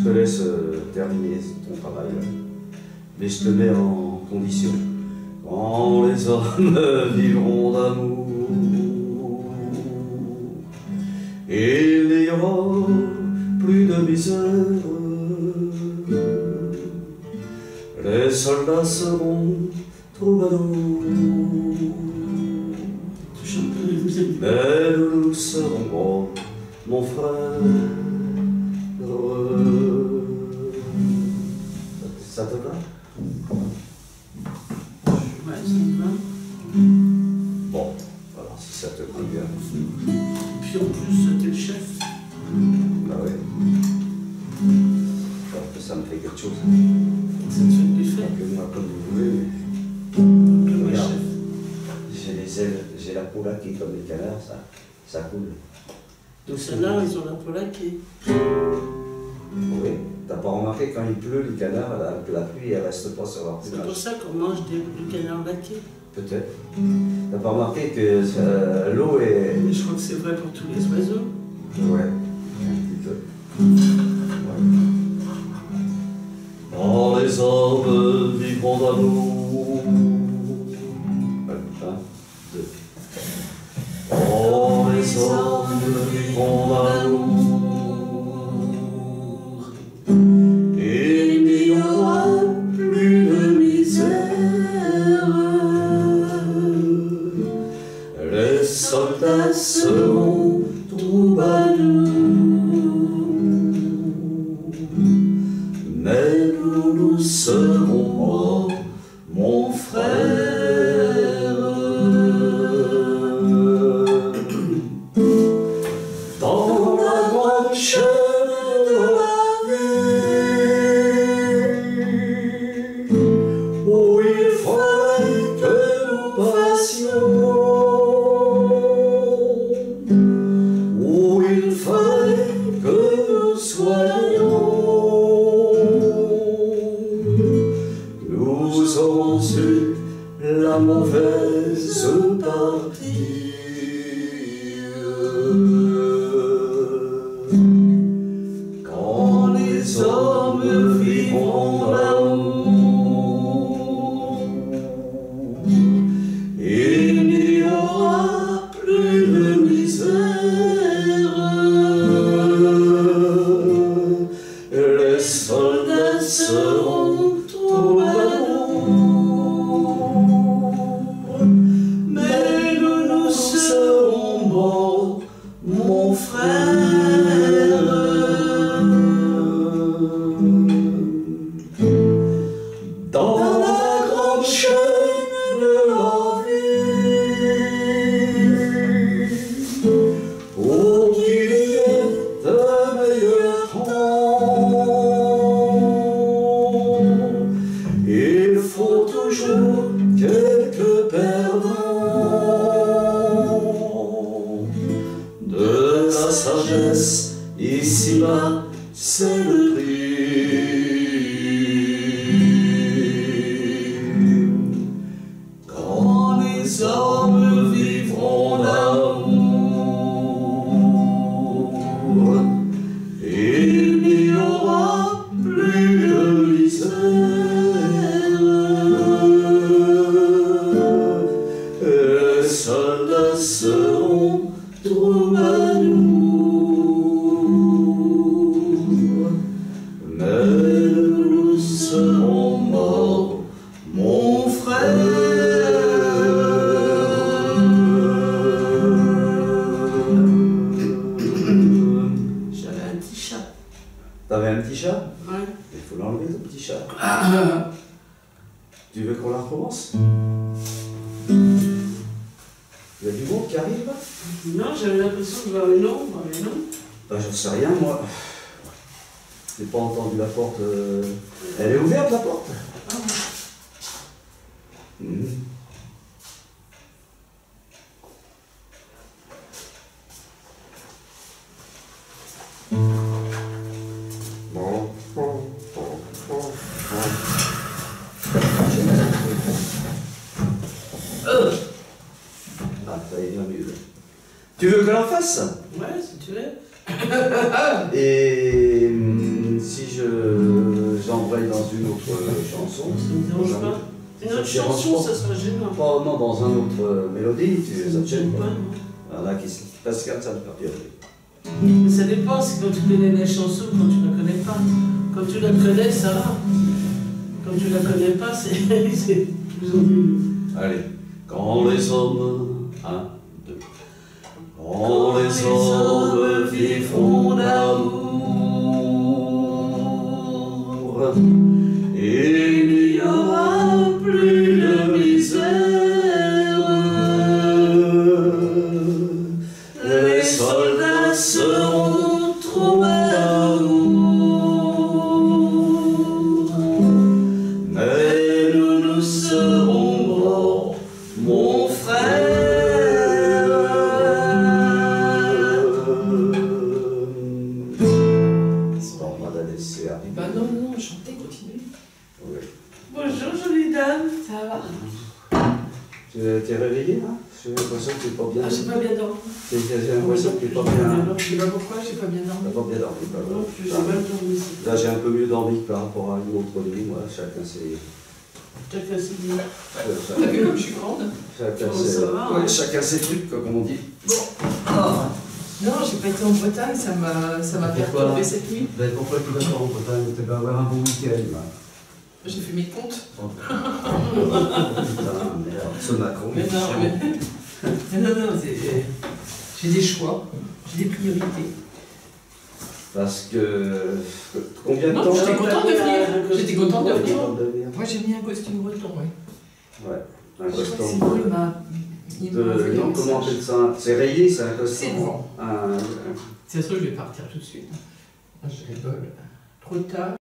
je te laisse terminer ton travail, mais je te mets en condition. Quand les hommes vivront d'amour, il n'y aura plus de misère. Les soldats seront troubadours, mais nous serons gros, mon frère. Ça te va? Ouais, ça me va. Bon, alors si ça te convient. Puis en plus, t'es le chef. Bah oui. Alors que ça me fait quelque chose. Ça te fait de l'effet. Appelez-moi comme vous voulez. Appelez-moi Regarde, chef. j'ai les ailes, j'ai la peau là qui est comme les canards, ça coule. Donc celles-là, ils ont la peau laquée. Oui. T'as pas remarqué quand il pleut, les canards, la pluie, elle reste pas sur leur C'est plumage. pour ça qu'on mange du canard laqué. Peut-être. T'as pas remarqué que l'eau est... Mais je crois que c'est vrai pour tous les oiseaux. Ouais, un petit peu. Ouais. Oh, les hommes vivront d'amour. Un, deux. Oh, les hommes vivront d'amour. Il n'y aura plus de misère. Les soldats seront troubadours, mais nous serons morts, mon frère. Dans la grande chaîne de la vie, où il faudrait que nous passions, où il faudrait que nous soyons, nous aurons eu la mauvaise partie. Quand les hommes vivront d'amour, il n'y aura plus de misère. Les soldats seront troubadours, mais nous serons morts, mon frère. Dans la grande chaîne de la vie, où qu'il y ait de meilleurs temps, il faut toujours quelques perdants. De la sagesse, ici-bas, c'est le prix. Quand les hommes vivront d'amour, il n'y aura plus de misère. Les soldats seront troubadours, mais nous serons morts, mon frère. J'avais un petit chat. T'avais un petit chat? Ouais. Il faut l'enlever, ton petit chat. Tu veux qu'on la recommence? Il y a du monde qui arrive là? Non, j'avais l'impression de voir une ombre, mais non. Bah, j'en sais rien, moi. J'ai pas entendu la porte. Elle est ouverte, la porte? Ah, Mhm. Ah, ça y est, bien mieux. Tu veux que l'on fasse? ouais, si tu veux. Et si je chanson. Ça me dérange pas. Une autre chanson, ça serait gênant. Pas, non, dans un autre mélodie, ça te gêne pas. non. Voilà, Pascal, ça me perturbe. Mais ça dépend, c'est quand tu connais la chanson, quand tu la connais pas. Quand tu la connais, ça va. Quand tu la connais pas, c'est plus ennuyeux. Allez. Quand les hommes, 1, 2. Quand les hommes vivront d'amour, il n'y aura plus de misère. Les soldats seront trop d'amour, mais nous serons morts, mon frère. Bon, madame Dessert. Bah non, non, chantez, continuez. Oui. Bonjour, jolie dame. Ça va? Tu t'es réveillé là? J'ai l'impression que tu n'es pas bien. Ah, j'ai pas bien dormi. J'ai l'impression que tu n'es pas bien. Je sais pas pourquoi, j'ai pas bien Tu dormi. n'as pas bien dormi. Bah, Non, voilà. je sais pas dormi. Là, j'ai un peu mieux dormi que par rapport à une autre nuit. Moi, chacun ses. Chacun ses dit. T'as vu comme je suis grande? Chacun Oh, ses. ça va, Ouais, hein. chacun ses trucs, comme on dit. Non, j'ai pas été en Bretagne, ça m'a Pourquoi? perturbé cette nuit. Ben, pourquoi tu vas pas en Bretagne? Tu vas avoir un bon week-end là. J'ai fait mes comptes. Oh, putain, merde. Ce Macron. Mais non, non, j'ai des choix, j'ai des priorités. Parce que. Combien de Non, temps? j'étais contente de venir. J'étais contente de venir. Contente de venir. Moi, j'ai mis un costume breton, oui. Ouais. Un Je crois que costume. c'est bon, il m'a envoyé Non, un comment on message. appelle ça? C'est rayé, c'est un costume. C'est le vent. Un- C'est sûr, je vais partir tout de suite. Je rigole. Trop tard.